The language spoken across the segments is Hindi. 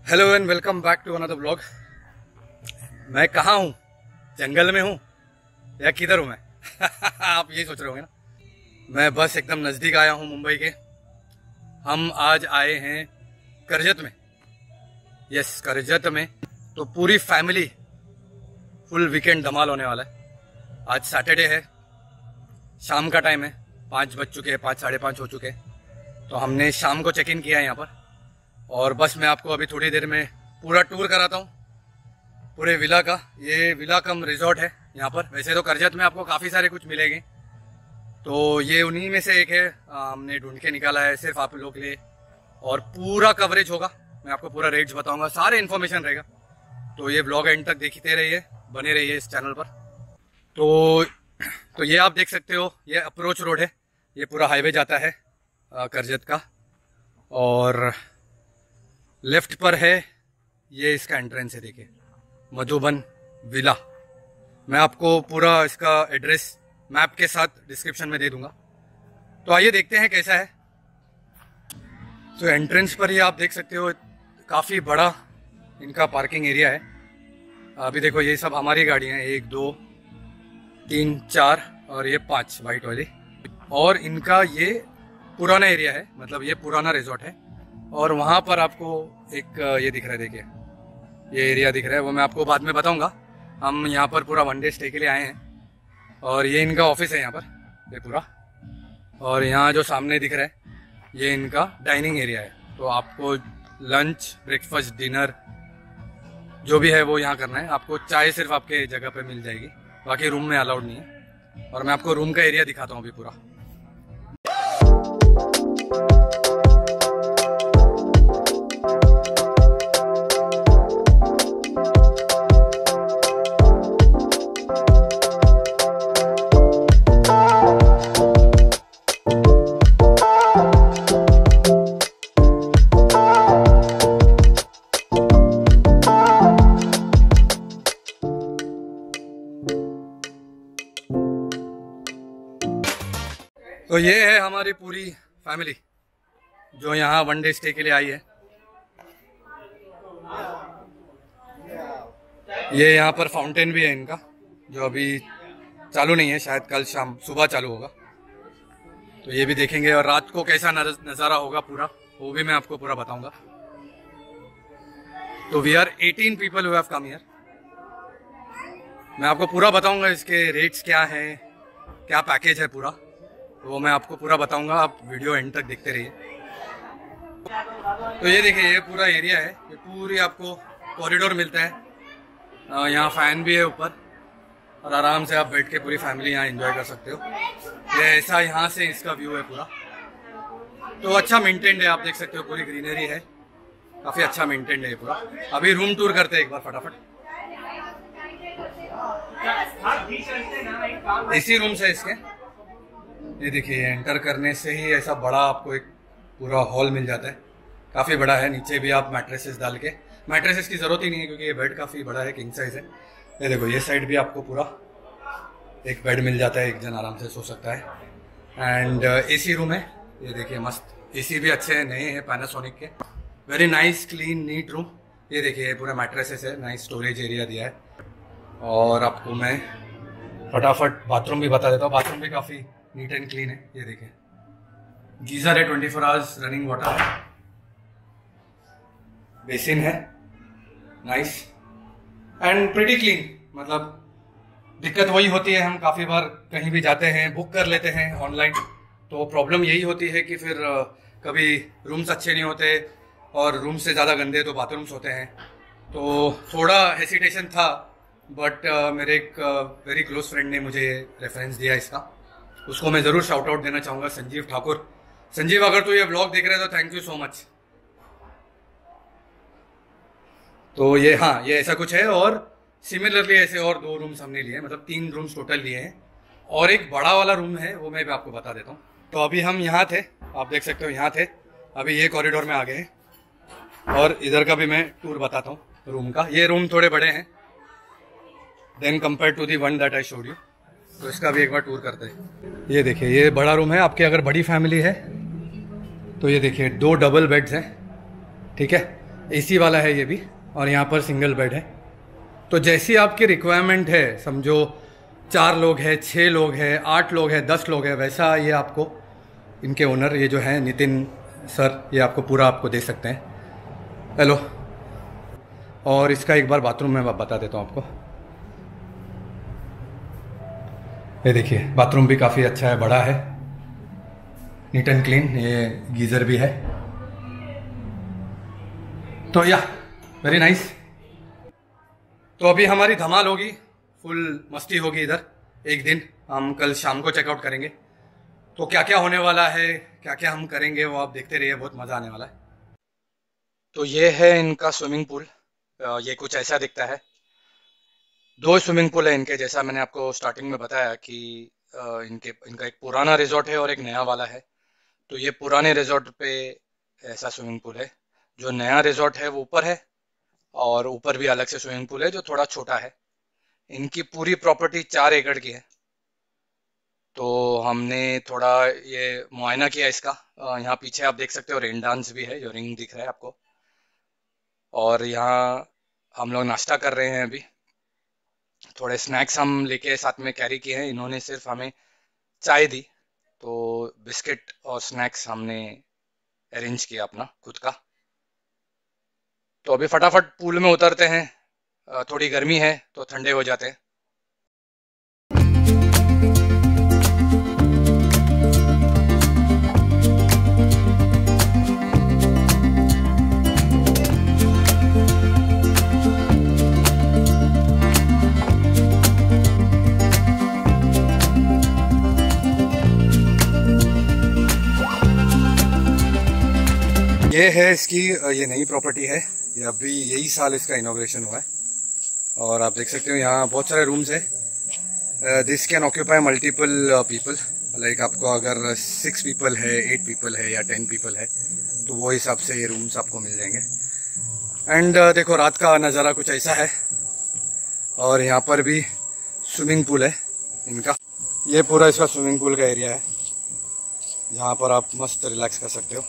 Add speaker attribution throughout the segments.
Speaker 1: Hello and welcome back to another blog. मैं कहाँ हूँ? जंगल में हूँ या किधर हूँ मैं? आप यही सोच रहे होंगे ना। मैं बस एकदम नज़दीक आया हूँ मुंबई के। हम आज आए हैं करजत में। यस, करजत में। तो पूरी फैमिली फुल वीकेंड धमाल होने वाला है। आज सैटरडे है, शाम का टाइम है, 5 बज चुके हैं, 5 साढ़े 5 हो चुके हैं। तो हमने शाम को चेक इन किया है यहाँ पर, और बस मैं आपको अभी थोड़ी देर में पूरा टूर कराता हूँ पूरे विला का। ये विला कम रिजॉर्ट है यहाँ पर। वैसे तो करजत में आपको काफ़ी सारे कुछ मिलेंगे, तो ये उन्हीं में से एक है। हमने ढूंढ के निकाला है सिर्फ आप लोग के लिए, और पूरा कवरेज होगा। मैं आपको पूरा रेट्स बताऊंगा, सारे इन्फॉर्मेशन रहेगा। तो ये ब्लॉग एंड तक देखते रहिए, बने रहिए इस चैनल पर। तो ये आप देख सकते हो, ये अप्रोच रोड है। ये पूरा हाईवे जाता है करजत का, और लेफ्ट पर है ये इसका एंट्रेंस है। देखिए, मधुबन विला। मैं आपको पूरा इसका एड्रेस मैप के साथ डिस्क्रिप्शन में दे दूंगा। तो आइए देखते हैं कैसा है। तो एंट्रेंस पर ही आप देख सकते हो, काफ़ी बड़ा इनका पार्किंग एरिया है। अभी देखो, ये सब हमारी गाड़ियाँ हैं, 1 2 3 4 और ये 5 वाइट वाली। और इनका ये पुराना एरिया है, मतलब ये पुराना रिजॉर्ट है। और वहाँ पर आपको एक ये दिख रहा है, देखिए ये एरिया दिख रहा है, वो मैं आपको बाद में बताऊंगा। हम यहाँ पर पूरा 1 डे स्टे के लिए आए हैं, और ये इनका ऑफिस है यहाँ पर, ये पूरा। और यहाँ जो सामने दिख रहा है ये इनका डाइनिंग एरिया है। तो आपको लंच, ब्रेकफास्ट, डिनर जो भी है वो यहाँ करना है। आपको चाय सिर्फ आपके जगह पे मिल जाएगी, बाकी रूम में अलाउड नहीं है। और मैं आपको रूम का एरिया दिखाता हूँ अभी पूरा। तो ये है हमारी पूरी फैमिली जो यहाँ 1 डे स्टे के लिए आई है। ये यहाँ पर फाउंटेन भी है इनका, जो अभी चालू नहीं है, शायद कल शाम सुबह चालू होगा। तो ये भी देखेंगे, और रात को कैसा नज़ारा होगा पूरा, वो भी मैं आपको पूरा बताऊंगा। तो we are 18 people who have come here. मैं आपको पूरा बताऊंगा, इसके रेट्स क्या है, क्या पैकेज है पूरा, वो मैं आपको पूरा बताऊंगा। आप वीडियो एंड तक देखते रहिए। तो ये देखिए, ये पूरा एरिया है, ये पूरी आपको कॉरिडोर मिलता है। यहाँ फैन भी है ऊपर, और आराम से आप बैठ के पूरी फैमिली यहाँ एंजॉय कर सकते हो। ये ऐसा यहाँ से इसका व्यू है पूरा। तो अच्छा मेंटेन्ड है, आप देख सकते हो, पूरी ग्रीनरी है, काफ़ी अच्छा मेंटेन्ड है ये पूरा। अभी रूम टूर करते हैं एक बार फटाफट। एसी रूम्स है इसके। ये देखिए, एंटर करने से ही ऐसा बड़ा आपको एक पूरा हॉल मिल जाता है, काफ़ी बड़ा है। नीचे भी आप मैट्रेसेस डाल के, मैट्रेसेस की ज़रूरत ही नहीं है क्योंकि ये बेड काफ़ी बड़ा है, किंग साइज है। ये देखो, ये साइड भी आपको पूरा एक बेड मिल जाता है, एक जन आराम से सो सकता है। एंड एसी रूम है, ये देखिए मस्त। एसी भी अच्छे हैं, नए हैं, पैनासोनिक के। Very nice, clean, neat room. ये देखिए, पूरा मैट्रेसेस है, नाइस स्टोरेज एरिया दिया है। और आपको मैं फटाफट बाथरूम भी बता देता हूँ। बाथरूम भी काफ़ी नीट एंड क्लीन है। ये देखिए, गीजर है, 24 आवर्स रनिंग वाटर है, बेसिन है, नाइस एंड प्रीटी क्लीन। मतलब दिक्कत वही होती है, हम काफ़ी बार कहीं भी जाते हैं, बुक कर लेते हैं ऑनलाइन, तो प्रॉब्लम यही होती है कि फिर कभी रूम्स अच्छे नहीं होते, और रूम से ज़्यादा गंदे तो बाथरूम्स होते हैं। तो थोड़ा हेसिटेशन था, बट मेरे एक वेरी क्लोज फ्रेंड ने मुझे रेफरेंस दिया इसका, उसको मैं ज़रूर शाउट आउट देना चाहूँगा, संजीव ठाकुर। संजीव, अगर तू ये ब्लॉग देख रहे हो तो थैंक यू सो मच। तो ये, हाँ, ये ऐसा कुछ है। और सिमिलरली ऐसे और 2 रूम्स हमने लिए हैं, मतलब 3 रूम्स टोटल लिए हैं, और एक बड़ा वाला रूम है, वो मैं भी आपको बता देता हूँ। तो अभी हम यहाँ थे, आप देख सकते हो यहाँ थे, अभी ये कॉरिडोर में आ गए हैं। और इधर का भी मैं टूर बताता हूँ रूम का। ये रूम थोड़े बड़े हैं then compare to the one that I showed you. तो इसका भी एक बार टूर करते हैं। ये देखिए, ये बड़ा रूम है। आपकी अगर बड़ी फैमिली है तो ये देखिए 2 डबल बेड्स हैं, ठीक है। एसी वाला है ये भी, और यहाँ पर सिंगल बेड है। तो जैसी आपकी रिक्वायरमेंट है, समझो 4 लोग हैं, 6 लोग हैं, 8 लोग हैं, 10 लोग हैं, वैसा ये आपको इनके ओनर ये जो है नितिन सर, ये आपको पूरा आपको दे सकते हैं। हेलो। और इसका एक बार बाथरूम में बता देता हूँ आपको। ये देखिए बाथरूम भी काफ़ी अच्छा है, बड़ा है, नीट एंड क्लीन। ये गीज़र भी है। तो या वेरी नाइस। तो अभी हमारी धमाल होगी, फुल मस्ती होगी इधर। एक दिन हम कल शाम को चेकआउट करेंगे। तो क्या क्या होने वाला है, क्या क्या हम करेंगे, वो आप देखते रहिए, बहुत मज़ा आने वाला है। तो ये है इनका स्विमिंग पूल। ये कुछ ऐसा दिखता है। 2 स्विमिंग पूल है इनके, जैसा मैंने आपको स्टार्टिंग में बताया कि इनका एक पुराना रिजॉर्ट है और एक नया वाला है। तो ये पुराने रिजॉर्ट पे ऐसा स्विमिंग पूल है। जो नया रिजॉर्ट है वो ऊपर है, और ऊपर भी अलग से स्विमिंग पूल है जो थोड़ा छोटा है। इनकी पूरी प्रॉपर्टी 4 एकड़ की है। तो हमने थोड़ा ये मुआयना किया इसका। यहाँ पीछे आप देख सकते हो रेन डांस भी है, जो रिंग दिख रहा है आपको। और यहाँ हम लोग नाश्ता कर रहे हैं अभी। थोड़े स्नैक्स हम लेके साथ में कैरी किए हैं, इन्होंने सिर्फ हमें चाय दी। तो बिस्किट और स्नैक्स हमने अरेंज किया अपना खुद का। तो अभी फटाफट पूल में उतरते हैं। थोड़ी गर्मी है तो ठंडे हो जाते हैं। ये है इसकी, ये नई प्रॉपर्टी है। ये अभी यही साल इसका इनॉग्रेशन हुआ है। और आप देख सकते हो यहाँ बहुत सारे रूम्स है। This can occupy multiple people. Like आपको अगर 6 पीपल है, 8 पीपल है या 10 पीपल है, तो वो हिसाब से ये रूम्स आपको मिल जाएंगे। एंड देखो रात का नज़ारा कुछ ऐसा है। और यहाँ पर भी स्विमिंग पूल है इनका। ये पूरा इसका स्विमिंग पूल का एरिया है, जहाँ पर आप मस्त रिलैक्स कर सकते हो।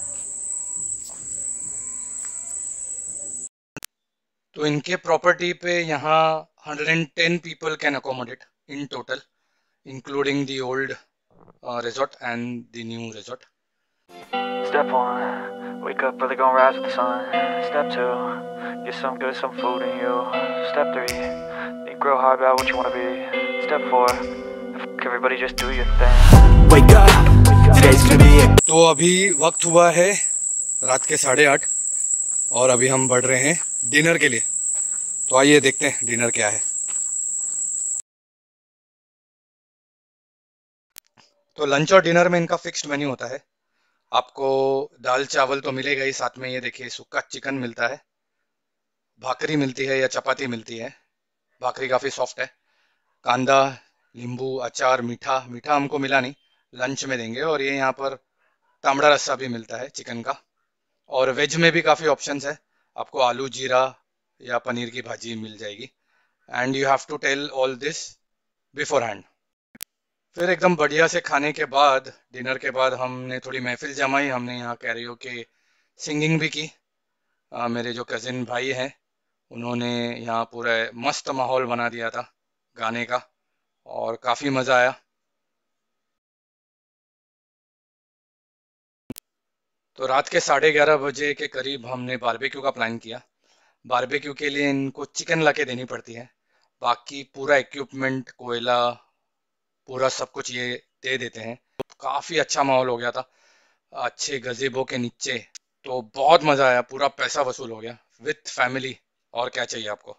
Speaker 1: तो इनके प्रॉपर्टी पे यहाँ 110 people can accommodate in total, including the old resort and the new resort.
Speaker 2: Step 1, wake up early, gonna rise with the sun. Step 2, get some food in you. Step 3, think real hard about what you wanna be. Step 4, everybody just do your thing. Wake up, today's gonna be it.
Speaker 1: तो अभी वक्त हुआ है रात के 8:30 और अभी हम बढ़ रहे हैं डिनर के लिए। तो आइए देखते हैं डिनर क्या है। तो लंच और डिनर में इनका फिक्स्ड मेन्यू होता है। आपको दाल चावल तो मिलेगा ही, साथ में ये देखिए सूखा चिकन मिलता है, भाकरी मिलती है या चपाती मिलती है। भाकरी काफ़ी सॉफ्ट है। कांदा, नींबू, अचार, मीठा मीठा हमको मिला नहीं, लंच में देंगे। और ये यहाँ पर तांबड़ा रस्सा भी मिलता है चिकन का। और वेज में भी काफ़ी ऑप्शंस है, आपको आलू जीरा या पनीर की भाजी मिल जाएगी। And you have to tell all this beforehand. फिर एकदम बढ़िया से खाने के बाद, डिनर के बाद हमने थोड़ी महफिल जमाई। हमने यहाँ कैरियोके सिंगिंग भी की। मेरे जो कजिन भाई हैं उन्होंने यहाँ पूरा मस्त माहौल बना दिया था गाने का, और काफ़ी मज़ा आया। तो रात के 11:30 के करीब हमने बारबेक्यू का प्लान किया। बारबेक्यू के लिए इनको चिकन ला के देनी पड़ती है, बाकी पूरा इक्विपमेंट, कोयला, पूरा सब कुछ ये दे देते हैं। काफ़ी अच्छा माहौल हो गया था, अच्छे गज़ेबो के नीचे। तो बहुत मज़ा आया, पूरा पैसा वसूल हो गया विथ फैमिली। और क्या चाहिए आपको।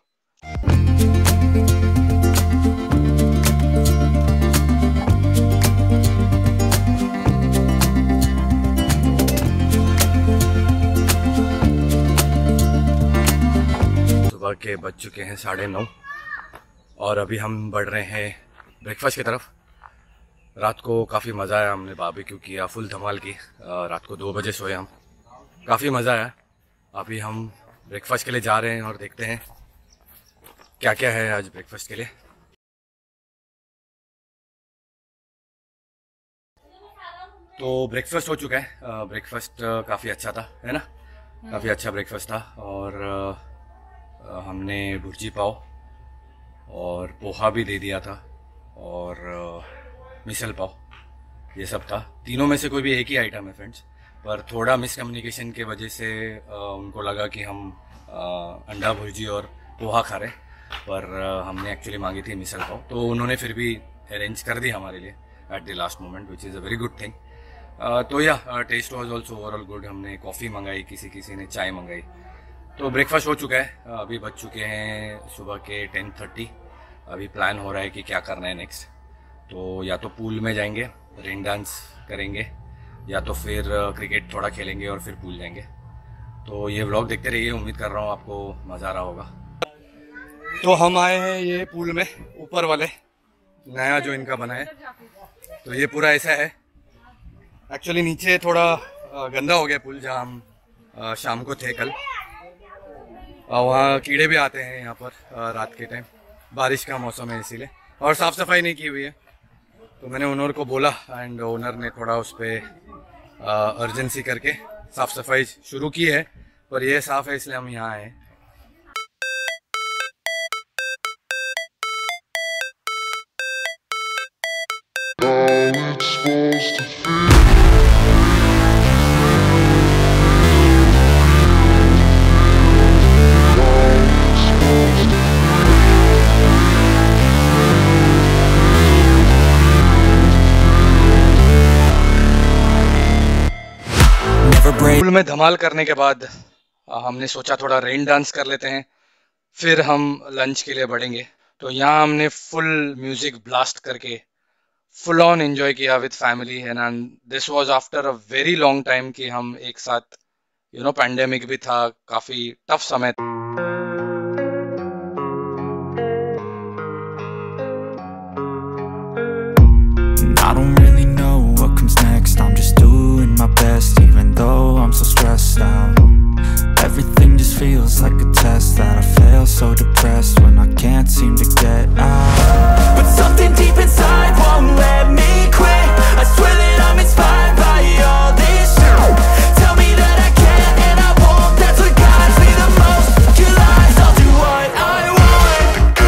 Speaker 1: सुबह के बज चुके हैं 9:30 और अभी हम बढ़ रहे हैं ब्रेकफास्ट की तरफ। रात को काफ़ी मज़ा आया, हमने बारबेक्यू किया, फुल धमाल की। रात को 2 बजे सोए हम, काफ़ी मज़ा आया। अभी हम ब्रेकफास्ट के लिए जा रहे हैं और देखते हैं क्या क्या है आज ब्रेकफास्ट के लिए। तो ब्रेकफास्ट हो चुका है। ब्रेकफास्ट काफ़ी अच्छा था, है ना। काफ़ी अच्छा ब्रेकफास्ट था। और हमने भुर्जी पाव और पोहा भी दे दिया था और मिसल पाव, ये सब था। तीनों में से कोई भी एक ही आइटम है फ्रेंड्स, पर थोड़ा मिसकम्युनिकेशन के वजह से उनको लगा कि हम अंडा भुर्जी और पोहा खा रहे, पर हमने एक्चुअली मांगी थी मिसल पाव, तो उन्होंने फिर भी अरेंज कर दी हमारे लिए at the last moment, which is a very good thing. तो या taste was also overall good. हमने कॉफ़ी मंगाई, किसी ने चाय मंगाई। तो ब्रेकफास्ट हो चुका है, अभी बज चुके हैं सुबह के 10:30। अभी प्लान हो रहा है कि क्या करना है नेक्स्ट। तो या तो पूल में जाएंगे, रेन डांस करेंगे, या तो फिर क्रिकेट थोड़ा खेलेंगे और फिर पूल जाएंगे। तो ये व्लॉग देखते रहिए, उम्मीद कर रहा हूँ आपको मज़ा आ रहा होगा। तो हम आए हैं ये पूल में, ऊपर वाले नया जो इनका बना है। तो ये पूरा ऐसा है। एक्चुअली नीचे थोड़ा गंदा हो गया पुल, जहाँ हम शाम को थे कल। वहाँ कीड़े भी आते हैं यहाँ पर रात के टाइम, बारिश का मौसम है इसीलिए, और साफ़ सफाई नहीं की हुई है। तो मैंने ओनर को बोला एंड ओनर ने थोड़ा उस पर अर्जेंसी करके साफ़ सफाई शुरू की है, पर यह साफ़ है इसलिए हम यहाँ आए। पूल में धमाल करने के बाद हमने सोचा थोड़ा रेन डांस कर लेते हैं, फिर हम लंच के लिए बढ़ेंगे। तो यहाँ हमने फुल म्यूजिक ब्लास्ट करके फुल ऑन एंजॉय किया with family, and this was after a very long time कि हम एक साथ, पैंडेमिक भी था, काफी टफ समय।
Speaker 3: I don't really know what comes next. I'm just doing my best, even though I'm so stressed out. Everything just feels like a test that I fail, so depressed when I can't seem to get out. But something deep inside won't let me quit. I swear that I'm inspired by all this shit. Tell me that I can and I won't. That's what guides me the most. Kill lies, I'll do what I want.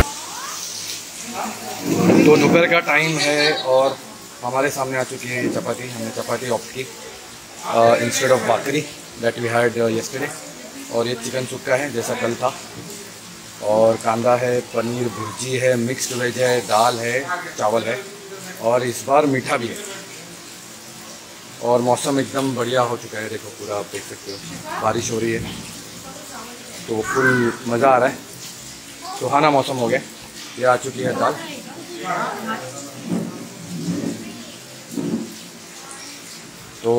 Speaker 1: तो दोपहर का टाइम है और हमारे सामने आ चुकी है चपाती। हमने चपाती ऑप्ट की instead of bhakri that we had yesterday. और ये चिकन सुक्का है जैसा कल था, और कांदा है, पनीर भुर्जी है, मिक्स्ड वेज है, दाल है, चावल है, और इस बार मीठा भी है। और मौसम एकदम बढ़िया हो चुका है, देखो पूरा आप देख सकते हो, बारिश हो रही है, तो फुल मज़ा आ रहा है, सुहाना मौसम हो गया। ये आ चुकी है दाल, तो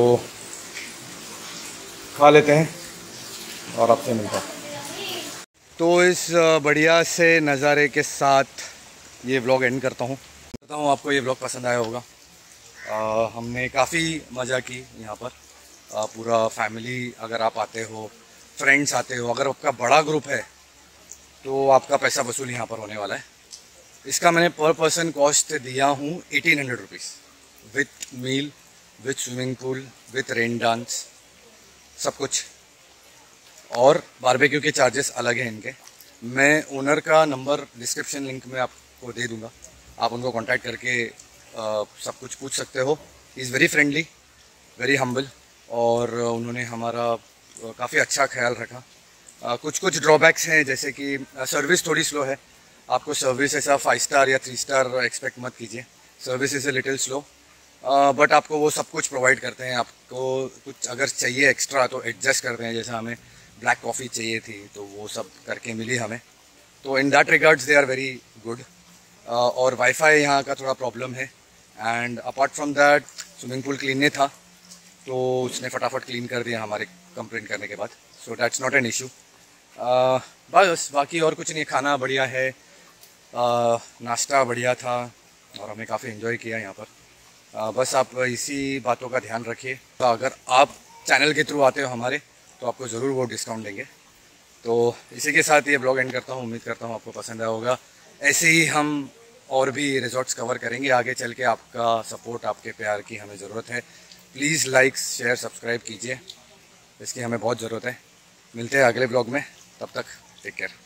Speaker 1: खा लेते हैं और आपसे मिलता हूँ। तो इस बढ़िया से नज़ारे के साथ ये व्लॉग एंड करता हूँ। आपको ये व्लॉग पसंद आया होगा। हमने काफ़ी मज़ा की यहाँ पर, पूरा फैमिली, अगर आप आते हो, फ्रेंड्स आते हो, अगर आपका बड़ा ग्रुप है तो आपका पैसा वसूल यहाँ पर होने वाला है। इसका मैंने पर पर्सन कॉस्ट दिया हूँ 1800 rupees, with meal, with swimming pool, with rain dance, सब कुछ, और बारबेक्यू के चार्जेस अलग हैं इनके। मैं ओनर का नंबर डिस्क्रिप्शन लिंक में आपको दे दूंगा, आप उनको कांटेक्ट करके सब कुछ पूछ सकते हो। Is very friendly, very humble, और उन्होंने हमारा काफ़ी अच्छा ख्याल रखा। कुछ ड्रॉबैक्स हैं, जैसे कि सर्विस थोड़ी स्लो है। आपको सर्विस ऐसा 5 स्टार या 3 स्टार एक्सपेक्ट मत कीजिए, service is a little slow, but आपको वो सब कुछ प्रोवाइड करते हैं। आपको कुछ अगर चाहिए एक्स्ट्रा तो एडजस्ट करते हैं, जैसा हमें ब्लैक कॉफ़ी चाहिए थी तो वो सब करके मिली हमें। तो in that regards they are very good. और वाईफाई यहाँ का थोड़ा प्रॉब्लम है, and apart from that swimming pool clean नहीं था, तो उसने फटाफट क्लीन कर दिया हमारे कंप्लेंट करने के बाद, so that's not an issue. बस बाकी और कुछ नहीं, खाना बढ़िया है, नाश्ता बढ़िया था, और हमें काफ़ी एंजॉय किया यहाँ पर। बस आप इसी बातों का ध्यान रखिए। तो अगर आप चैनल के थ्रू आते हो हमारे, तो आपको ज़रूर वो डिस्काउंट देंगे। तो इसी के साथ ये ब्लॉग एंड करता हूँ। उम्मीद करता हूँ आपको पसंद आया होगा। ऐसे ही हम और भी रिजॉर्ट्स कवर करेंगे आगे चल के। आपका सपोर्ट, आपके प्यार की हमें ज़रूरत है। प्लीज़ लाइक, शेयर, सब्सक्राइब कीजिए, इसकी हमें बहुत ज़रूरत है। मिलते हैं अगले ब्लॉग में, तब तक टेक केयर।